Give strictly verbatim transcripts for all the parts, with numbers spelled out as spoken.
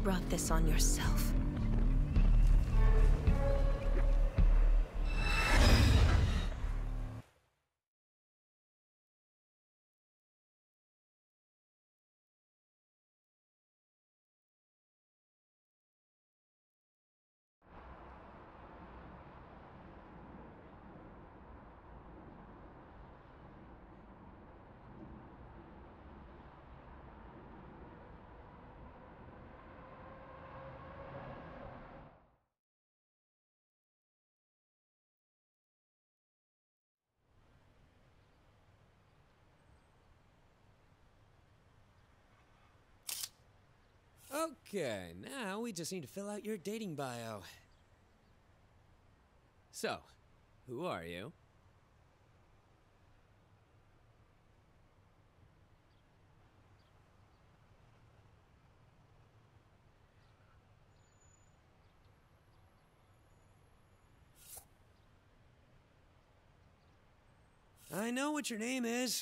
brought this on yourself. Okay, now we just need to fill out your dating bio. So, who are you? I know what your name is.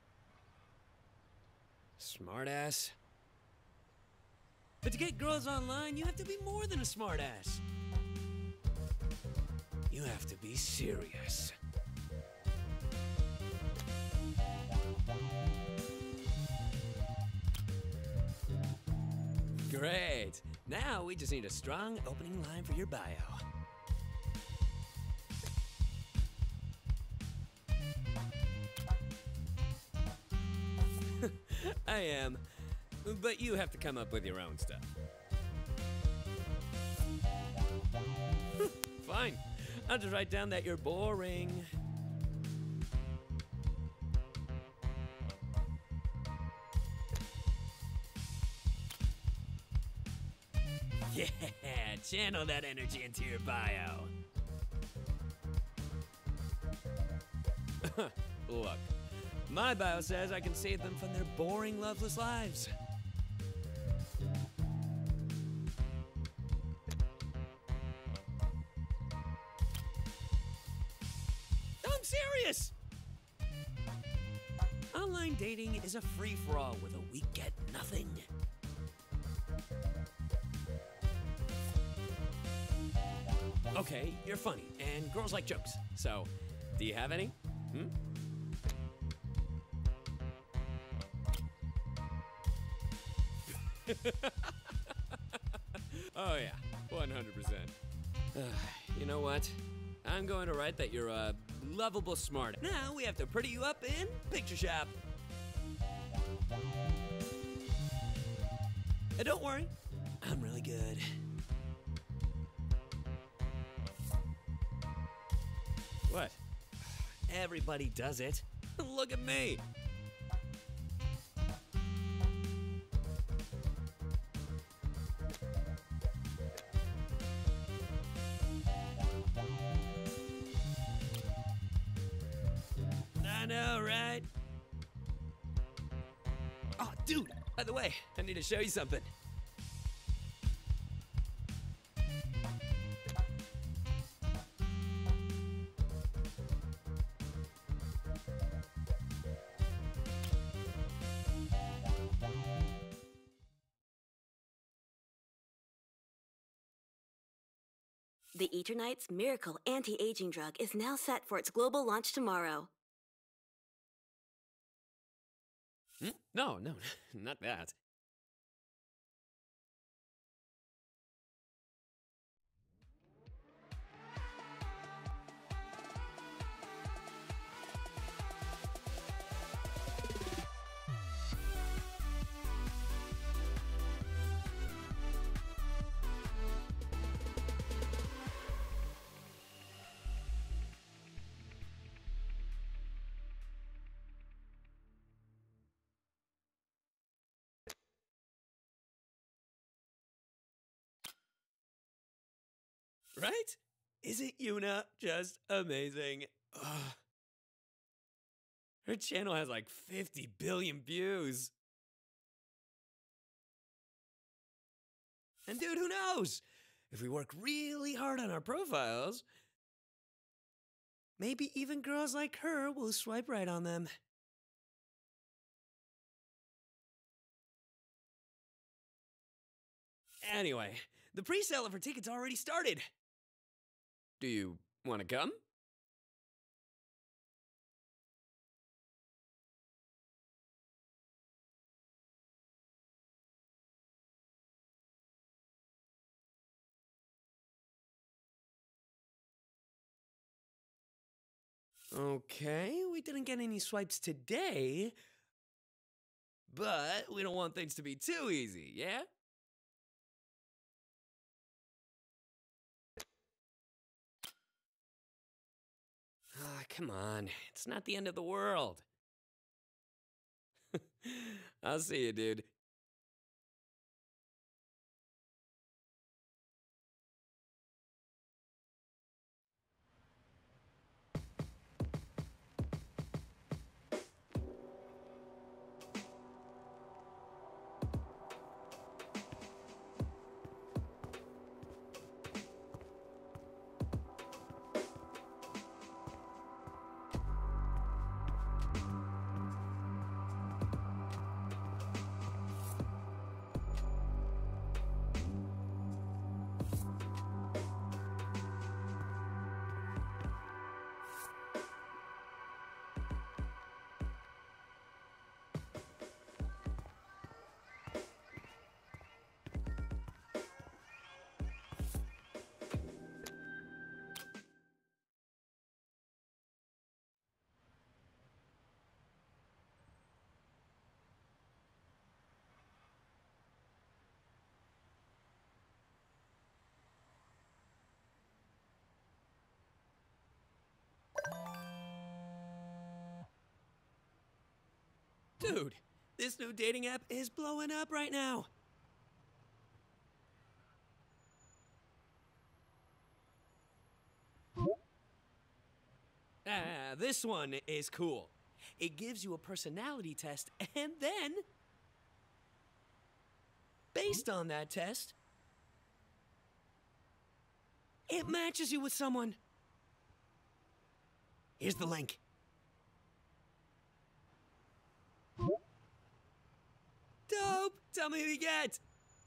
Smartass. But to get girls online, you have to be more than a smartass. You have to be serious. Great. Now we just need a strong opening line for your bio. I am. But you have to come up with your own stuff. Fine. I'll just write down that you're boring. Yeah, channel that energy into your bio. Look, my bio says I can save them from their boring, loveless lives. I'm serious! Online dating is a free-for-all with a we get nothing. Okay, you're funny, and girls like jokes. So, do you have any? Hmm? Oh yeah, one hundred percent. Uh, you know what? I'm going to write that you're a lovable smart. Now we have to pretty you up in Picture Shop. And don't worry, I'm really good. What? Everybody does it. Look at me. I know, right? Oh, dude, by the way, I need to show you something. The Eternights Miracle Anti-Aging Drug is now set for its global launch tomorrow. Hmm? No, no, not that. Right? Isn't Yuna just amazing? Ugh. Her channel has like fifty billion views. And dude, who knows? If we work really hard on our profiles, maybe even girls like her will swipe right on them. Anyway, the pre-sale for tickets already started. Do you want to come? Okay, we didn't get any swipes today, but we don't want things to be too easy, yeah? Ah, come on, it's not the end of the world. I'll see you, dude. Dude, this new dating app is blowing up right now. Ah, this one is cool. It gives you a personality test, and then, based on that test, it matches you with someone. Here's the link. Dope! Tell me who you get!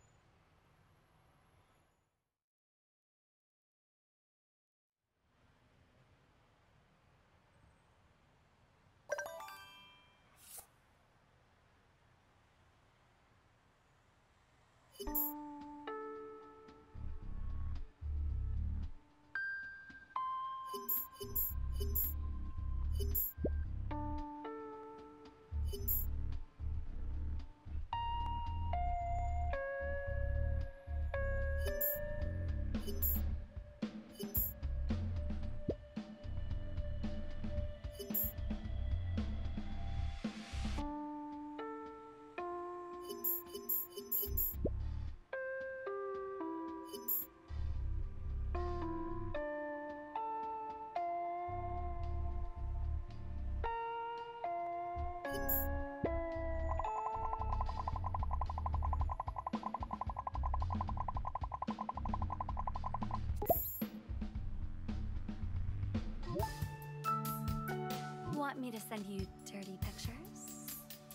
Want me to send you dirty pictures?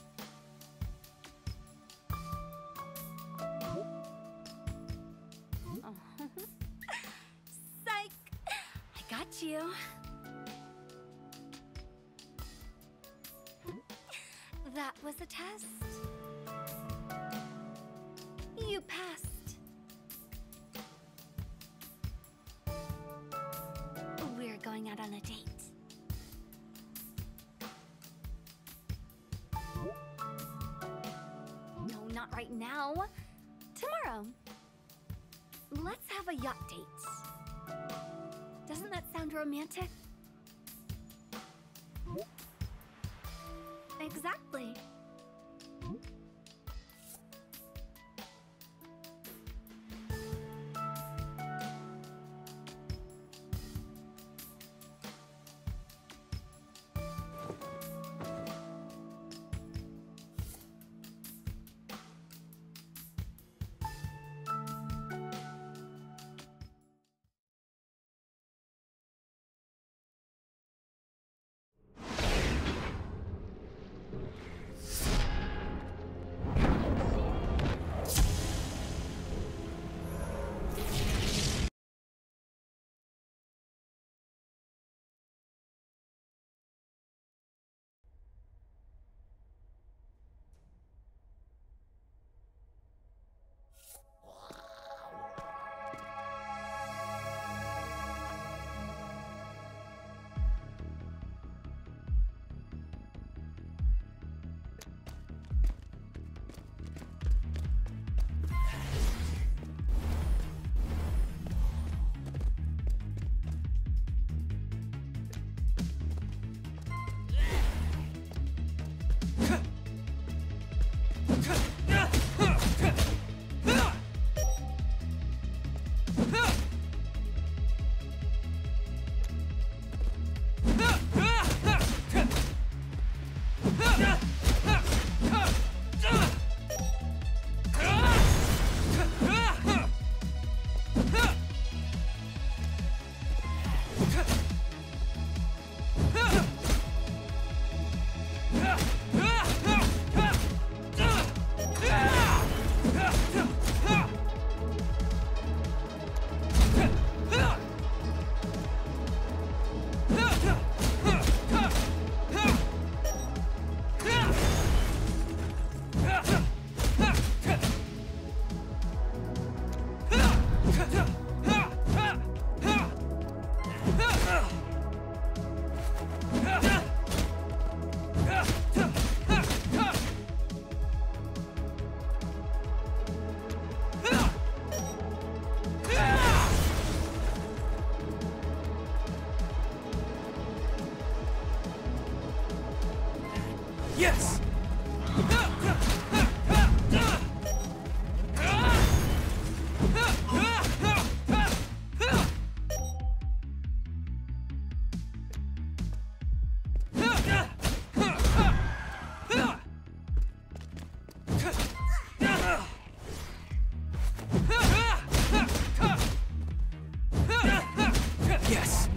Oh. Psych! I got you. That was a test. You passed. We're going out on a date. No, not right now. Tomorrow. Let's have a yacht date. Doesn't that sound romantic? Exactly. Yes! Yes!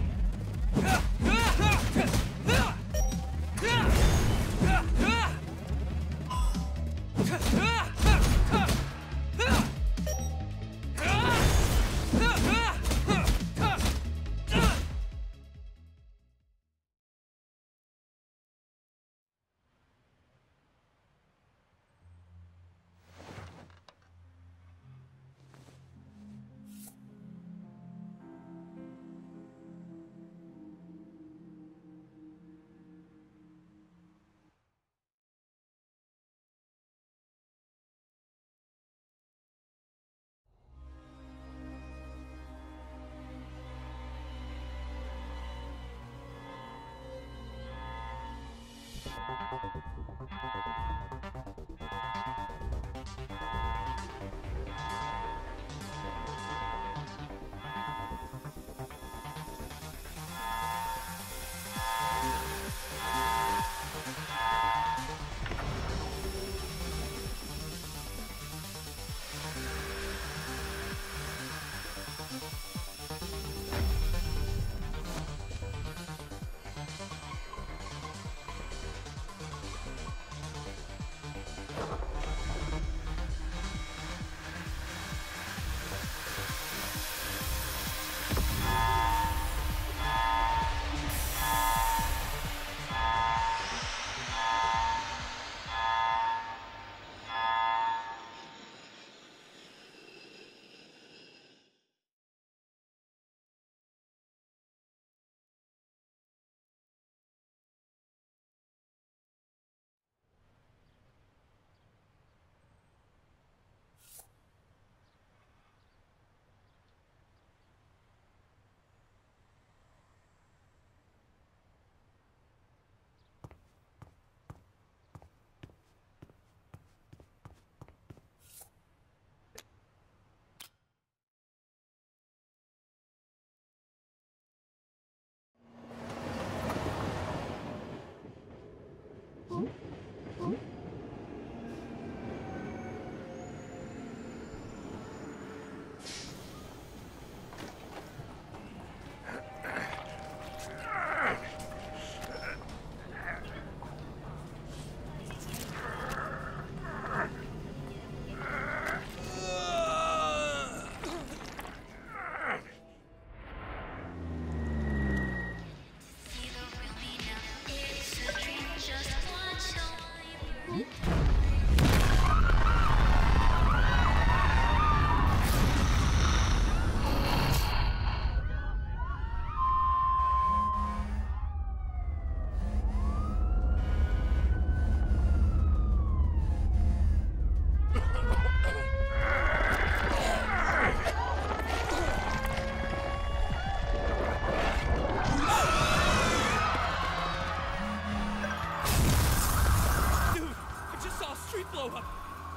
Blow up.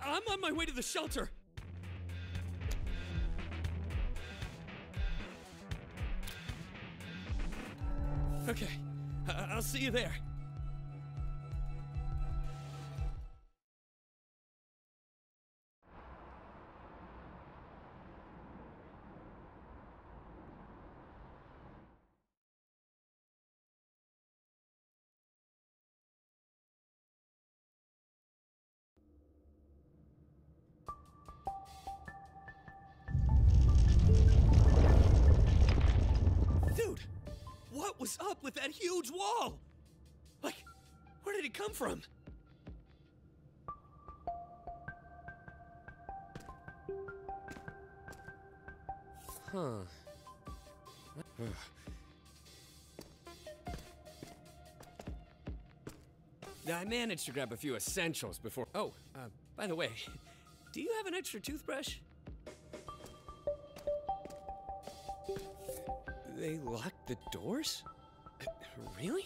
I'm on my way to the shelter. Okay, I I'll see you there. Dude, what was up with that huge wall? Like, where did it come from? Huh. I managed to grab a few essentials before. Oh, uh, by the way, do you have an extra toothbrush? They locked the doors? Uh, really?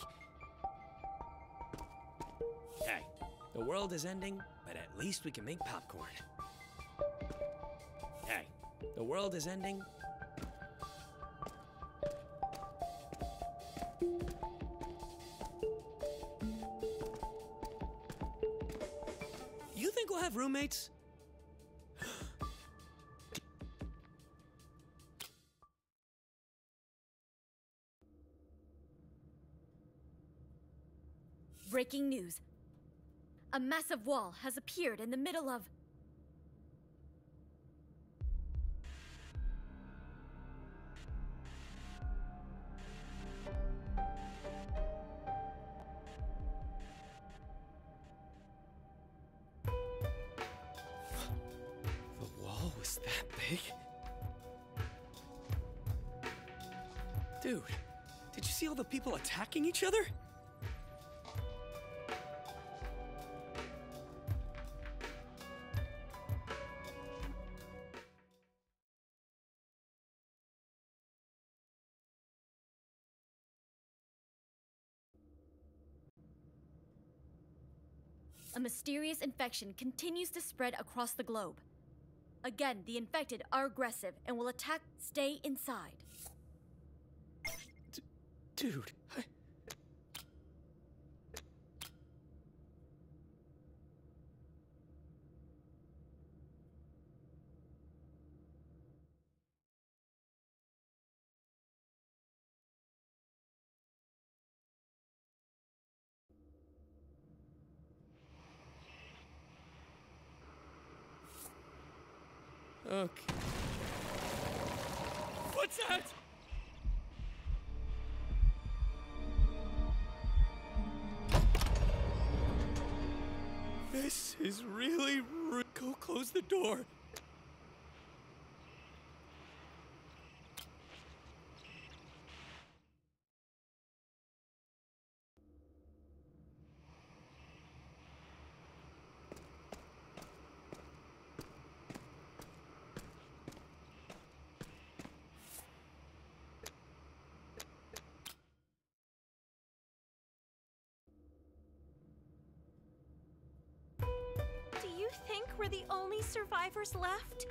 Hey, the world is ending, but at least we can make popcorn. Hey, the world is ending. You think we'll have roommates? Breaking news. A massive wall has appeared in the middle of... The wall was that big? Dude, did you see all the people attacking each other? A mysterious infection continues to spread across the globe. Again, the infected are aggressive and will attack. Stay inside. D dude, I... Okay. What's that? This is really rude. Go close the door. Think we're the only survivors left?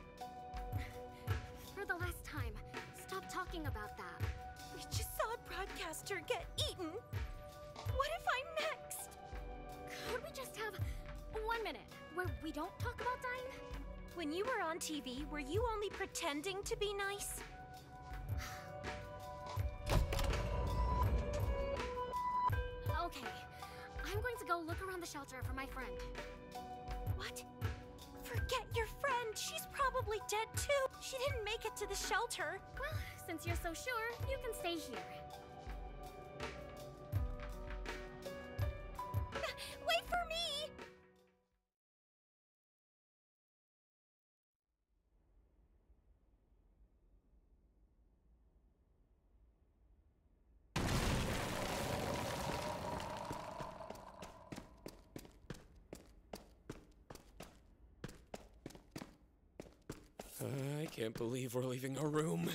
For the last time, stop talking about that. We just saw a broadcaster get eaten. What if I'm next? Could we just have one minute where we don't talk about dying? When you were on T V, were you only pretending to be nice? Okay, I'm going to go look around the shelter for my friend. What? Forget your friend. She's probably dead too. She didn't make it to the shelter. Well, since you're so sure, you can stay here. Wait for me! I can't believe we're leaving our room.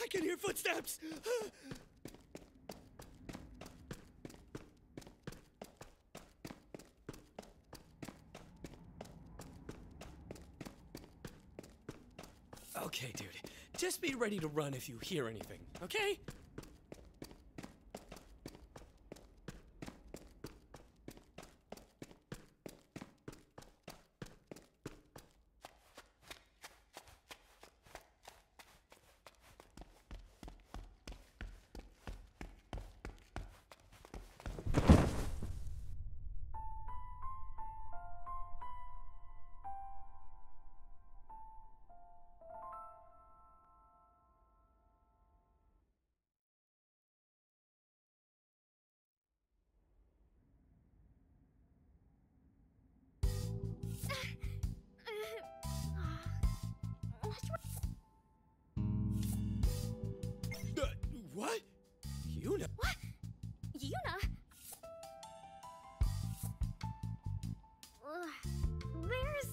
can hear footsteps! Okay, dude. Just be ready to run if you hear anything, okay? Uh, what? Yuna? What? Yuna? Ugh, there's...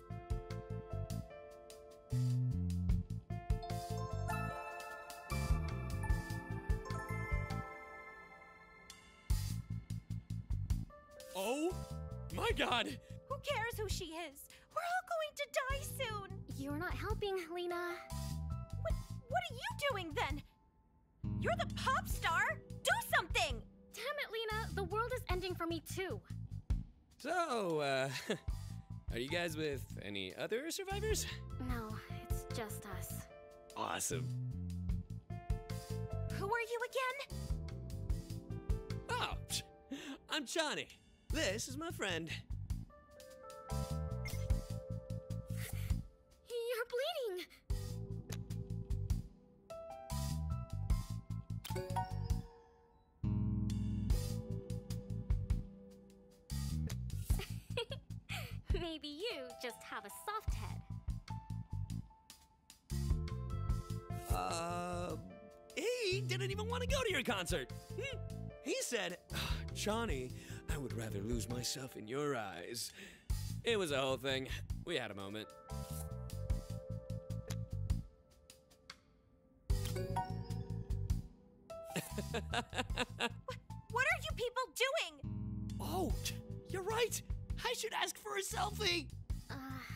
Oh my god! Who cares who she is? We're all going to die soon. You're not helping, Lena. What, what are you doing then? You're the pop star. Do something. Damn it, Lena. The world is ending for me, too. So, uh, are you guys with any other survivors? No, it's just us. Awesome. Who are you again? Oh, I'm Johnny. This is my friend. You're bleeding. Maybe you just have a soft head. Uh, he didn't even want to go to your concert. Hmm. He said, "Ah, Johnny, I would rather lose myself in your eyes." It was a whole thing. We had a moment. What are you people doing? Oh, you're right. I should ask for a selfie. Uh,